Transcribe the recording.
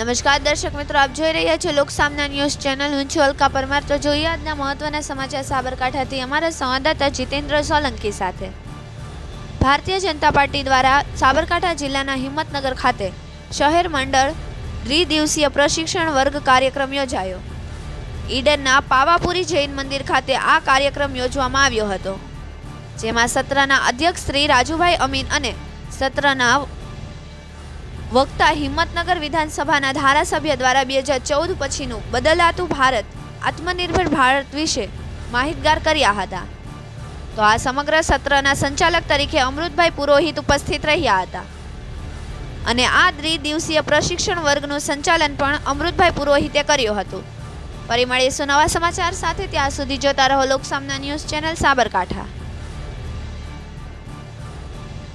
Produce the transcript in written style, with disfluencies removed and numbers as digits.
નમસ્કાર દર્શક મિત્રો, આપ જોઈ રહ્યા છો લોકસામના ન્યૂઝ ચેનલ। હું છું અલકા પરમાર। તો જોઈએ આજના મહત્વના સમાચાર સાબરકાંઠાથી અમારા સંવાદદાતા જીતેન્દ્ર સોલંકી સાથે। ભારતીય જનતા પાર્ટી દ્વારા સાબરકાંઠા જિલ્લાના હિંમતનગર ખાતે શહેર મંડળ દ્વિદિવસીય પ્રશિક્ષણ વર્ગ કાર્યક્રમ યોજાયો। ઈડરના પાવાપુરી જૈન મંદિર ખાતે આ કાર્યક્રમ યોજવામાં આવ્યો હતો, જેમાં સત્રના અધ્યક્ષ શ્રી રાજુભાઈ અમીન અને સત્રના વક્તા હિંમતનગર વિધાનસભાના ધારાસભ્ય દ્વારા 2014 પછીનું બદલાતું ભારત, આત્મનિર્ભર ભારત વિશે માહિતગાર કર્યા હતા। તો આ સમગ્ર સત્રના સંચાલક તરીકે અમૃતભાઈ પુરોહિત ઉપસ્થિત રહ્યા હતા અને આ દ્વિદિવસીય પ્રશિક્ષણ વર્ગનું સંચાલન પણ અમૃતભાઈ પુરોહિતે કર્યું હતું। ફરી મળીશું નવા સમાચાર સાથે, ત્યાં સુધી જોતા રહો લોકસામના ન્યૂઝ ચેનલ સાબરકાંઠા।